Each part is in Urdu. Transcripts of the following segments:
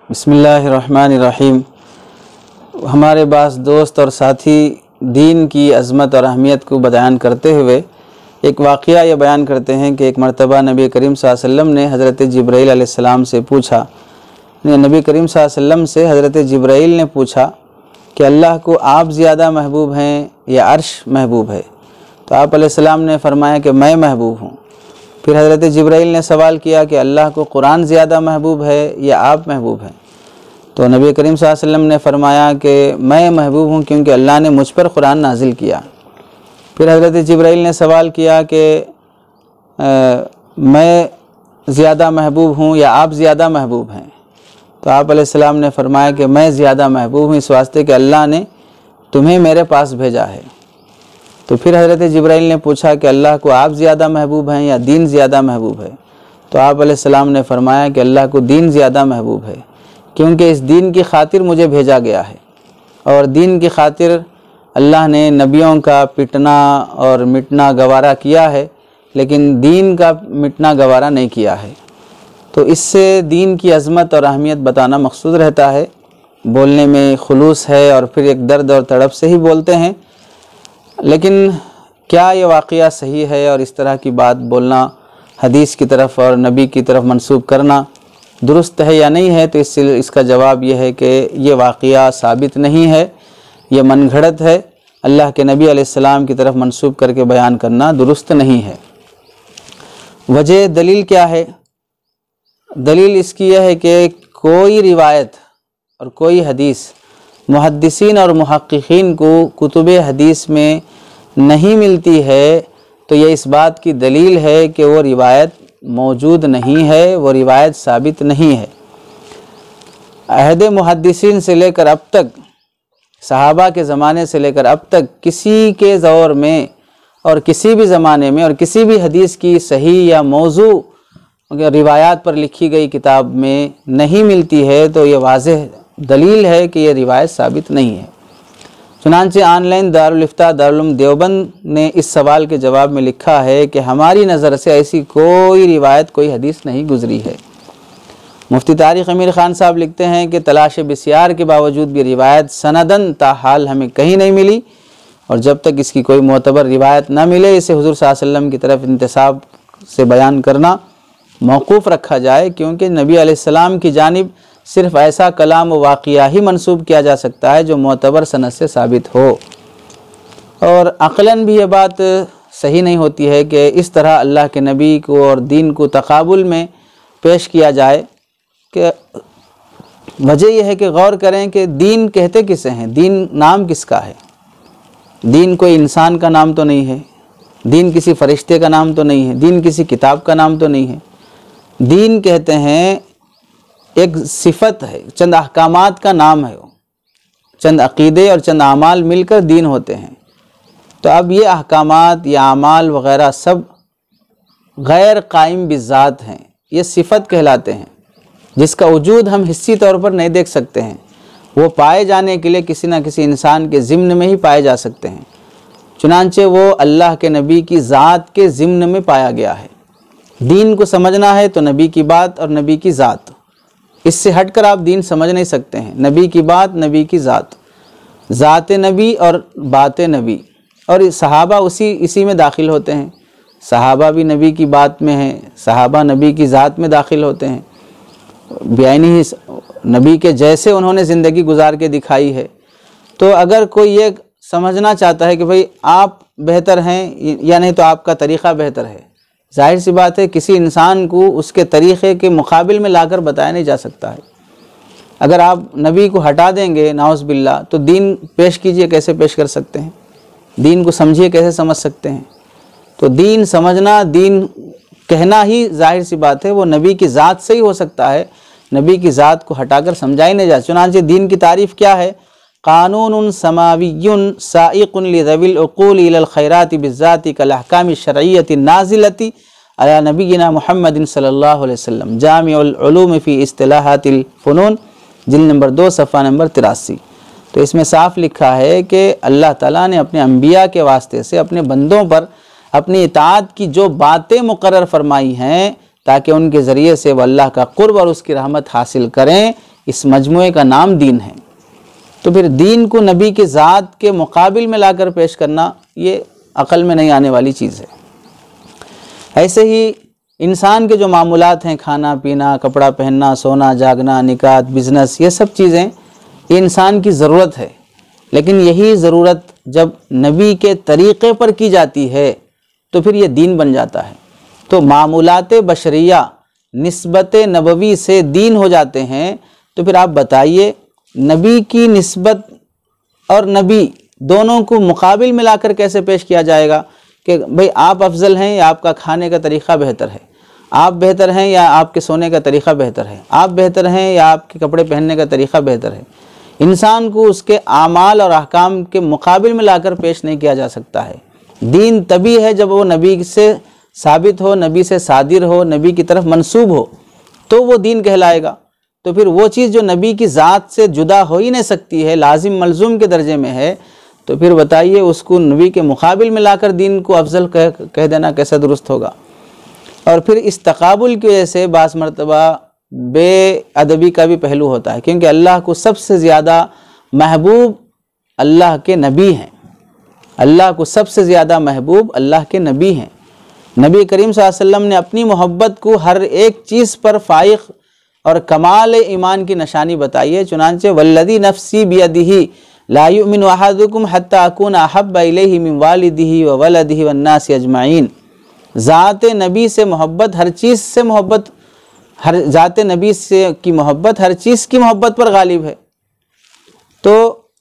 بسم اللہ الرحمن الرحیم۔ ہمارے بعض دوست اور ساتھی دین کی عظمت اور اہمیت کو بیان کرتے ہوئے ایک واقعہ یہ بیان کرتے ہیں کہ ایک مرتبہ نبی کریم صلی اللہ علیہ وسلم نے حضرت جبرائیل علیہ السلام سے پوچھا، نبی کریم صلی اللہ علیہ وسلم سے حضرت جبرائیل نے پوچھا کہ اللہ کو آپ زیادہ محبوب ہیں یا عرش محبوب ہے؟ تو آپ علیہ السلام نے فرمایا کہ میں محبوب ہوں۔ پھر حضرت جبرائیل نے سوال کیا کہ اللہ کو قرآن زیادہ محبوب ہے یا آپ محبوب ہیں؟ تو نبی کریم صلی اللہ علیہ وسلم نے فرمایا کہ میں محبوب ہوں کیونکہ اللہ نے مجھ پر قرآن نازل کیا۔ پھر حضرت جبرائیل نے سوال کیا کہ میں زیادہ محبوب ہوں یا آپ زیادہ محبوب ہیں؟ تو آپ علیہ السلام نے فرمایا کہ میں زیادہ محبوب ہوں اس واسطے کہ اللہ نے تمہیں میرے پاس بھیجا ہے۔ تو پھر حضرت جبرائیل نے پوچھا کہ اللہ کو آپ زیادہ محبوب ہیں یا دین زیادہ محبوب ہے؟ تو آپ علیہ السلام نے فرمایا کہ اللہ کو دین زیادہ محبوب ہے کیونکہ اس دین کی خاطر مجھے بھیجا گیا ہے، اور دین کی خاطر اللہ نے نبیوں کا پٹنا اور مٹنا گوارا کیا ہے، لیکن دین کا مٹنا گوارا نہیں کیا ہے۔ تو اس سے دین کی عظمت اور اہمیت بتانا مقصود رہتا ہے، بولنے میں خلوص ہے اور پھر ایک درد اور تڑپ سے ہی بولتے ہیں۔ لیکن کیا یہ واقعہ صحیح ہے اور اس طرح کی بات بولنا حدیث کی طرف اور نبی کی طرف منسوب کرنا درست ہے یا نہیں ہے؟ تو اس کا جواب یہ ہے کہ یہ واقعہ ثابت نہیں ہے، یہ من گھڑت ہے، اللہ کے نبی علیہ السلام کی طرف منسوب کر کے بیان کرنا درست نہیں ہے۔ وجہ دلیل کیا ہے؟ دلیل اس کی یہ ہے کہ کوئی روایت اور کوئی حدیث محدثین اور محققین کو کتب حدیث میں نہیں ملتی ہے، تو یہ اس بات کی دلیل ہے کہ وہ روایت موجود نہیں ہے، وہ روایت ثابت نہیں ہے۔ عہد محدثین سے لے کر اب تک، صحابہ کے زمانے سے لے کر اب تک کسی کے دور میں اور کسی بھی زمانے میں اور کسی بھی حدیث کی صحیح یا موضوع روایات پر لکھی گئی کتاب میں نہیں ملتی ہے، تو یہ واضح دلیل ہے کہ یہ روایت ثابت نہیں ہے۔ چنانچہ آن لائن دارالفتاء دارالعلوم دیوبند نے اس سوال کے جواب میں لکھا ہے کہ ہماری نظر سے ایسی کوئی روایت، کوئی حدیث نہیں گزری ہے۔ مفتی طارق امیر خان صاحب لکھتے ہیں کہ تلاش بسیار کے باوجود بھی روایت سندن تاحال ہمیں کہیں نہیں ملی، اور جب تک اس کی کوئی معتبر روایت نہ ملے اسے حضور صلی اللہ علیہ وسلم کی طرف انتساب سے بیان کرنا موقوف رکھا جائے، کیونکہ نبی علیہ السلام کی جانب صرف ایسا کلام و واقعہ ہی منسوب کیا جا سکتا ہے جو معتبر سند سے ثابت ہو، اور عقلاً بھی یہ بات صحیح نہیں ہوتی ہے کہ اس طرح اللہ کے نبی کو اور دین کو تقابل میں پیش کیا جائے۔ کہ وجہ یہ ہے کہ غور کریں کہ دین کہتے کسے ہیں، دین نام کس کا ہے؟ دین کوئی انسان کا نام تو نہیں ہے، دین کسی فرشتے کا نام تو نہیں ہے، دین کسی کتاب کا نام تو نہیں ہے۔ دین کہتے ہیں ایک صفت ہے، چند احکامات کا نام ہے، چند عقیدے اور چند اعمال مل کر دین ہوتے ہیں۔ تو اب یہ احکامات یا اعمال وغیرہ سب غیر قائم بذات ہیں، یہ صفت کہلاتے ہیں جس کا وجود ہم حسی طور پر نہیں دیکھ سکتے ہیں، وہ پائے جانے کے لیے کسی نہ کسی انسان کے ضمن میں ہی پائے جا سکتے ہیں۔ چنانچہ وہ اللہ کے نبی کی ذات کے ضمن میں پایا گیا ہے۔ دین کو سمجھنا ہے تو نبی کی بات اور نبی کی ذات، اس سے ہٹ کر آپ دین سمجھ نہیں سکتے ہیں۔ نبی کی بات، نبی کی ذات، ذات نبی اور بات نبی، اور صحابہ اسی میں داخل ہوتے ہیں۔ صحابہ بھی نبی کی بات میں ہیں، صحابہ نبی کی ذات میں داخل ہوتے ہیں، بیانی ہی نبی کے جیسے انہوں نے زندگی گزار کے دکھائی ہے۔ تو اگر کوئی یہ سمجھنا چاہتا ہے کہ بھئی آپ بہتر ہیں یا نہیں تو آپ کا طریقہ بہتر ہے، ظاہر سی بات ہے کسی انسان کو اس کے طریقے کے مقابل میں لا کر بتایا نہیں جا سکتا ہے۔ اگر آپ نبی کو ہٹا دیں گے نعوذ باللہ تو دین پیش کیجئے کیسے پیش کر سکتے ہیں؟ دین کو سمجھیے کیسے سمجھ سکتے ہیں؟ تو دین سمجھنا، دین کہنا ہی ظاہر سی بات ہے وہ نبی کی ذات سے ہی ہو سکتا ہے، نبی کی ذات کو ہٹا کر سمجھا ہی نہیں جا۔ چنانچہ دین کی تعریف کیا ہے؟ قانون سماوی سائق لذوی العقول الی الخیرات بالذات کالاحکام الشرعیۃ النازلۃ علی نبینا محمد صلی اللہ علیہ وسلم، جامع العلوم فی اصطلاحات الفنون، جلد نمبر 2 صفحہ نمبر 83۔ تو اس میں صاف لکھا ہے کہ اللہ تعالیٰ نے اپنے انبیاء کے واسطے سے اپنے بندوں پر اپنی اطاعت کی جو باتیں مقرر فرمائی ہیں تاکہ ان کے ذریعے سے وہ اللہ کا قرب اور اس کی رحمت حاصل کریں، اس مجموعے کا نام دین ہے۔ تو پھر دین کو نبی کے ذات کے مقابل میں لا کر پیش کرنا یہ عقل میں نہیں آنے والی چیز ہے۔ ایسے ہی انسان کے جو معمولات ہیں، کھانا پینا، کپڑا پہننا، سونا جاگنا، نکاح، بزنس، یہ سب چیزیں یہ انسان کی ضرورت ہے، لیکن یہی ضرورت جب نبی کے طریقے پر کی جاتی ہے تو پھر یہ دین بن جاتا ہے۔ تو معمولات بشریہ نسبت نبوی سے دین ہو جاتے ہیں۔ تو پھر آپ بتائیے نبی کی نسبت اور نبی دونوں کو مقابل میں لا کر کیسے پیش کیا جائے گا کہ بھئی آپ افضل ہیں یا آپ کا کھانے کا طریقہ بہتر ہے، آپ بہتر ہیں یا آپ کے سونے کا طریقہ بہتر ہے، آپ بہتر ہیں یا آپ کے کپڑے پہننے کا طریقہ بہتر ہے۔ انسان کو اس کے اعمال اور احکام کے مقابل میں لا کر پیش نہیں کیا جا سکتا ہے۔ دین تبھی ہے جب وہ نبی سے ثابت ہو، نبی سے صادر ہو، نبی کی طرف منسوب ہو، تو وہ دین کہلائے گا۔ تو پھر وہ چیز جو نبی کی ذات سے جدا ہو ہی نہیں سکتی ہے، لازم ملزوم کے درجے میں ہے، تو پھر بتائیے اس کو نبی کے مقابل میں لا کر دین کو افضل کہہ دینا کیسا درست ہوگا؟ اور پھر اس تقابل کی وجہ سے بعض مرتبہ بے ادبی کا بھی پہلو ہوتا ہے، کیونکہ اللہ کو سب سے زیادہ محبوب اللہ کے نبی ہیں۔ اللہ کو سب سے زیادہ محبوب اللہ کے نبی ہیں۔ نبی کریم صلی اللہ علیہ وسلم نے اپنی محبت کو ہر ایک چیز پر فائق اور کمال ایمان کی نشانی بتائی ہے، چنانچہ والذی نفسی بیدہ لا یؤمن احدکم حتی اکون احب الیہ من والدہ وولدہ والناس اجمعین۔ ذات نبی سے محبت ہر چیز سے محبت، ذات نبی سے کی محبت ہر چیز کی محبت پر غالب ہے۔ تو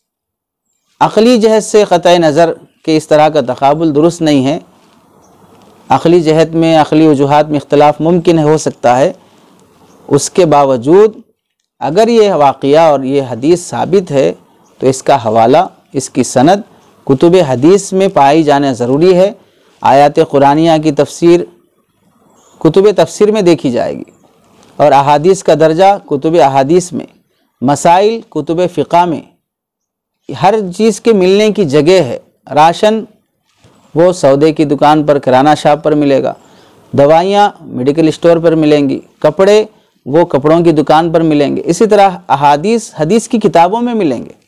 عقلی جہت سے قطع نظر کہ اس طرح کا تقابل درست نہیں ہے، عقلی جہت میں، عقلی وجوہات میں اختلاف ممکن ہو سکتا ہے، اس کے باوجود اگر یہ واقعہ اور یہ حدیث ثابت ہے تو اس کا حوالہ، اس کی سند کتب حدیث میں پائی جانا ضروری ہے۔ آیات قرآنیہ کی تفسیر کتب تفسیر میں دیکھی جائے گی، اور احادیث کا درجہ کتب احادیث میں، مسائل کتب فقہ میں، ہر چیز کے ملنے کی جگہ ہے۔ راشن وہ سودے کی دکان پر، کرانہ شاپ پر ملے گا، دوائیاں میڈیکل اسٹور پر ملیں گی، کپڑے وہ کپڑوں کی دکان پر ملیں گے، اسی طرح احادیث حدیث کی کتابوں میں ملیں گے،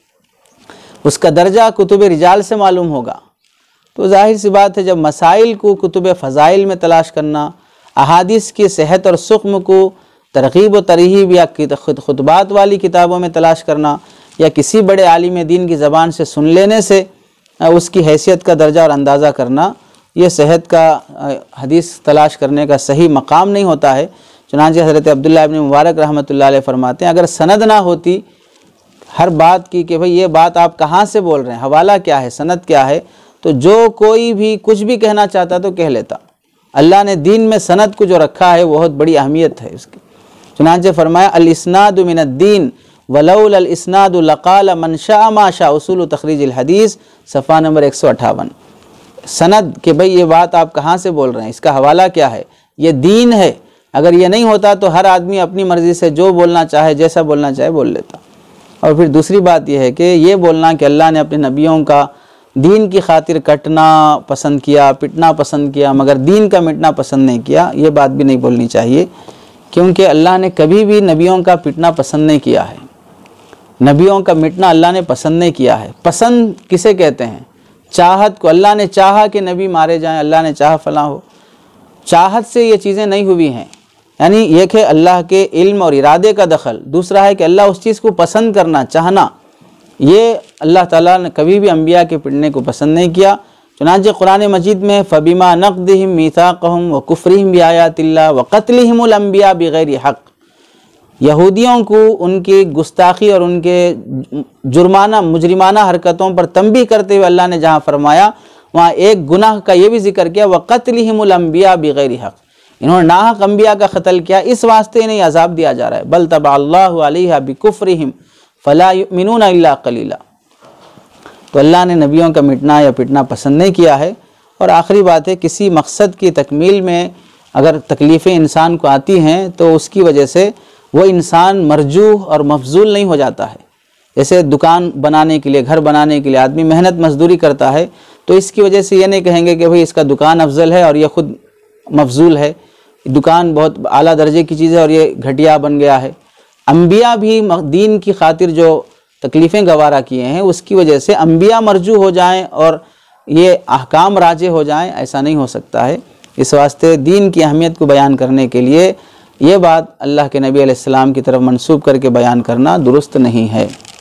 اس کا درجہ کتب رجال سے معلوم ہوگا۔ تو ظاہر سی بات ہے جب مسائل کو کتب فضائل میں تلاش کرنا، احادیث کی صحت اور سقم کو ترغیب و ترہیب یا خطبات والی کتابوں میں تلاش کرنا، یا کسی بڑے عالم دین کی زبان سے سن لینے سے اس کی حیثیت کا درجہ اور اندازہ کرنا، یہ صحت کا حدیث تلاش کرنے کا صحیح مقام نہیں ہوتا ہے۔ چنانچہ حضرت عبداللہ ابن مبارک رحمۃ اللہ علیہ فرماتے ہیں اگر سند نہ ہوتی ہر بات کی کہ بھئی یہ بات آپ کہاں سے بول رہے ہیں، حوالہ کیا ہے، سند کیا ہے، تو جو کوئی بھی کچھ بھی کہنا چاہتا تو کہہ لیتا۔ اللہ نے دین میں سند کو جو رکھا ہے بہت بڑی اہمیت ہے اس کی۔ چنانچہ فرمایا الاسناد من الدین ولولا الاسناد لقال من شاء ما شاء، اصول تخریج الحدیث صفحہ نمبر 158۔ سند کہ بھئی یہ بات آپ کہاں سے بول رہے ہیں، اس کا حوالہ کیا ہے، یہ دین ہے۔ اگر یہ نہیں ہوتا تو ہر آدمی اپنی مرضی سے جو بولنا چاہے، جیسا بولنا چاہے بول لیتا۔ اور پھر دوسری بات یہ ہے کہ یہ بولنا کہ اللہ نے اپنے نبیوں کا دین کی خاطر کٹنا پسند کیا، پٹنا پسند کیا، مگر دین کا مٹنا پسند نہیں کیا، یہ بات بھی نہیں بولنی چاہیے، کیونکہ اللہ نے کبھی بھی نبیوں کا پٹنا پسند نہیں کیا ہے، نبیوں کا مٹنا اللہ نے پسند نہیں کیا ہے۔ پسند کسے کہتے ہیں؟ چاہت کو۔ اللہ نے چاہا کہ نبی مارے جائیں، اللہ نے چاہا فلاں ہو، چاہت سے یہ چیزیں نہیں ہوئی ہیں۔ یعنی ایک ہے اللہ کے علم اور ارادے کا دخل، دوسرا ہے کہ اللہ اس چیز کو پسند کرنا، چاہنا، یہ اللہ تعالیٰ نے کبھی بھی انبیاء کے پڑھنے کو پسند نہیں کیا۔ چنانچہ قرآن مجید میں فَبِمَا نَقْضِهِمْ مِيثَاقَهُمْ وَكُفْرِهِمْ بِآيَاتِ اللَّهِ وَقَتْلِهِمُ الْأَنْبِيَاءَ بِغَيْرِ حَقٍّ، یہودیوں کو ان کی گستاخی اور ان کے مجرمانہ حرکتوں پر تنبیہ کرتے ہوئے اللہ نے جہاں فرمایا وہاں ایک گناہ کا یہ بھی ذکر کیا وَقَتْلِهِمُ الْأَنْبِيَاءَ بِغَيْرِ حَقٍّ، انہوں نے ناحق انبیاء کا قتل کیا، اس واسطے انہیں عذاب دیا جا رہا ہے۔ بل طبع اللہ علیہا بکفرہم فلا یؤمنون الا قلیلا، تو اللہ نے نبیوں کا مٹنا یا پٹنا پسند نہیں کیا ہے۔ اور آخری بات ہے کسی مقصد کی تکمیل میں اگر تکلیفیں انسان کو آتی ہیں تو اس کی وجہ سے وہ انسان مرجوح اور مفضول نہیں ہو جاتا ہے۔ جیسے دکان بنانے کے لیے، گھر بنانے کے لیے آدمی محنت مزدوری کرتا ہے تو اس کی وجہ سے یہ نہیں کہیں گے کہ بھئی اس کا دکان افضل ہے اور یہ خود مفضول ہے، دکان بہت اعلیٰ درجے کی چیز ہے اور یہ گھٹیا بن گیا ہے۔ انبیاء بھی دین کی خاطر جو تکلیفیں گوارا کیے ہیں اس کی وجہ سے انبیاء مرجو ہو جائیں اور یہ احکام راجع ہو جائیں، ایسا نہیں ہو سکتا ہے۔ اس واسطے دین کی اہمیت کو بیان کرنے کے لیے یہ بات اللہ کے نبی علیہ السلام کی طرف منسوب کر کے بیان کرنا درست نہیں ہے۔